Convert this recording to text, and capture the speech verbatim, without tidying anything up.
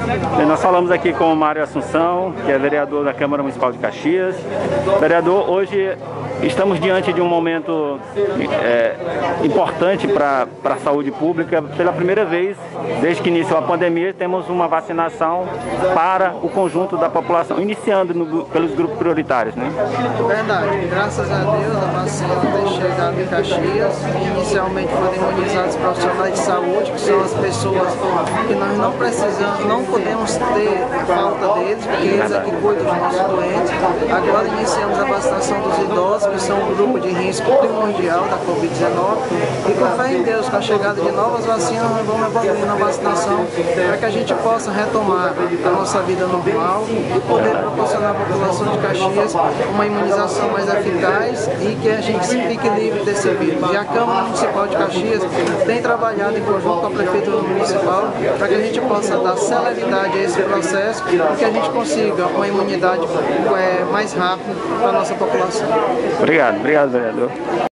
E nós falamos aqui com o Mário Assunção, que é vereador da Câmara Municipal de Caxias. Vereador, hoje estamos diante de um momento é, importante para a saúde pública. Pela primeira vez, desde que iniciou a pandemia, temos uma vacinação para o conjunto da população, iniciando no, pelos grupos prioritários, né? Verdade. Graças a Deus, a vacina tem chegado em Caxias. Inicialmente foram imunizados os profissionais de saúde, que são as pessoas que nós não precisamos, não podemos ter falta deles, porque eles é que cuidam dos nossos doentes. Agora iniciamos a vacinação dos idosos, que são um grupo de risco primordial da Covid dezenove, e com fé em Deus, com a chegada de novas vacinas, nós vamos evoluir na vacinação para que a gente possa retomar a nossa vida normal e poder proporcionar à população de Caxias uma imunização mais eficaz e que a gente fique livre desse vírus. E a Câmara Municipal de Caxias tem trabalhado em conjunto com a Prefeitura Municipal para que a gente possa dar celeridade a esse processo e que a gente consiga uma imunidade é, mais rápida para a nossa população. Obrigado, obrigado, vereador.